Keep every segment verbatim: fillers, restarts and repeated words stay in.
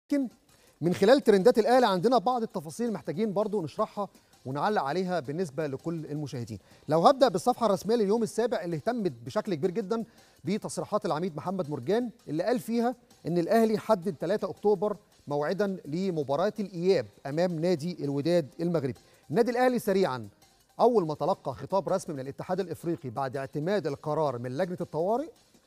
لكن من خلال ترندات الاهلي عندنا بعض التفاصيل محتاجين برضو نشرحها ونعلق عليها بالنسبه لكل المشاهدين. لو هبدا بالصفحه الرسميه لليوم السابع اللي اهتمت بشكل كبير جدا بتصريحات العميد محمد مرجان اللي قال فيها ان الاهلي حدد ثلاثة أكتوبر موعدا لمباراه الاياب امام نادي الوداد المغربي. النادي الاهلي سريعا اول ما تلقى خطاب رسمي من الاتحاد الافريقي بعد اعتماد القرار من لجنه الطوارئ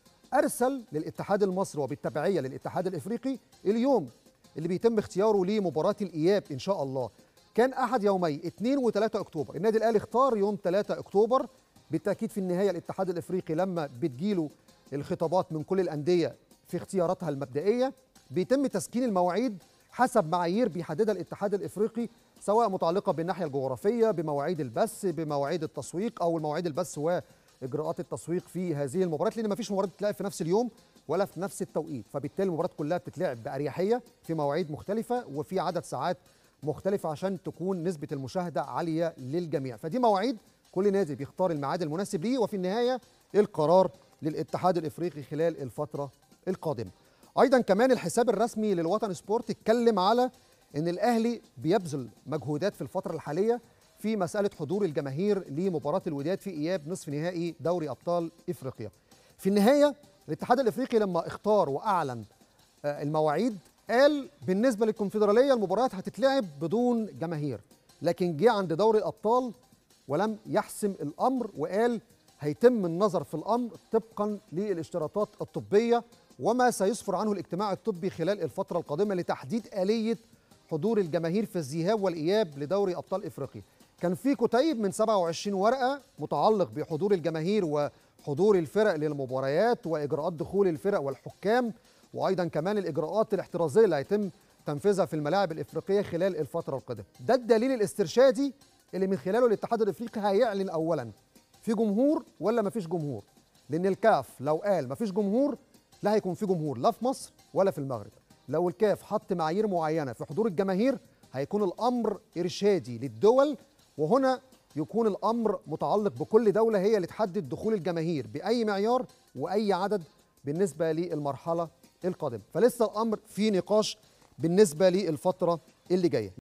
ارسل للاتحاد المصري وبالتبعيه للاتحاد الافريقي اليوم اللي بيتم اختياره لمباراه الاياب ان شاء الله. كان احد يومي اثنين وثلاثة أكتوبر. النادي الاهلي اختار يوم ثلاثة أكتوبر. بالتاكيد في النهايه الاتحاد الافريقي لما بتجيله الخطابات من كل الانديه في اختياراتها المبدئيه بيتم تسكين المواعيد حسب معايير بيحددها الاتحاد الافريقي، سواء متعلقه بالناحيه الجغرافيه بمواعيد البث بمواعيد التسويق او المواعيد البث واجراءات التسويق في هذه المباريات، لان مفيش مباراه بتتلعب في نفس اليوم ولا في نفس التوقيت، فبالتالي المباريات كلها بتتلعب باريحيه في مواعيد مختلفه وفي عدد ساعات مختلفه عشان تكون نسبه المشاهده عاليه للجميع. فدي مواعيد كل نادي بيختار الميعاد المناسب ليه، وفي النهايه القرار للاتحاد الافريقي خلال الفتره القادمه. ايضا كمان الحساب الرسمي للوطن سبورت اتكلم على ان الاهلي بيبذل مجهودات في الفتره الحاليه في مساله حضور الجماهير لمباراه الوداد في اياب نصف نهائي دوري ابطال افريقيا. في النهايه الاتحاد الافريقي لما اختار واعلن المواعيد قال بالنسبه للكونفدراليه المباريات هتتلعب بدون جماهير، لكن جه عند دوري الابطال ولم يحسم الامر وقال هيتم النظر في الامر طبقا للاشتراطات الطبيه وما سيسفر عنه الاجتماع الطبي خلال الفتره القادمه لتحديد اليه حضور الجماهير في الذهاب والاياب لدوري ابطال افريقيا. كان في كتيب من سبعة وعشرين ورقه متعلق بحضور الجماهير وحضور الفرق للمباريات واجراءات دخول الفرق والحكام، وايضا كمان الاجراءات الاحترازيه اللي هيتم تنفيذها في الملاعب الافريقيه خلال الفتره القادمه. ده الدليل الاسترشادي اللي من خلاله الاتحاد الافريقي هيعلن اولا في جمهور ولا مفيش جمهور، لان الكاف لو قال مفيش جمهور لا هيكون في جمهور لا في مصر ولا في المغرب. لو الكاف حط معايير معينه في حضور الجماهير هيكون الامر ارشادي للدول، وهنا يكون الامر متعلق بكل دوله هي اللي تحدد دخول الجماهير باي معيار واي عدد بالنسبه للمرحله القادمه. فلسه الامر في نقاش بالنسبه للفتره اللي جايه.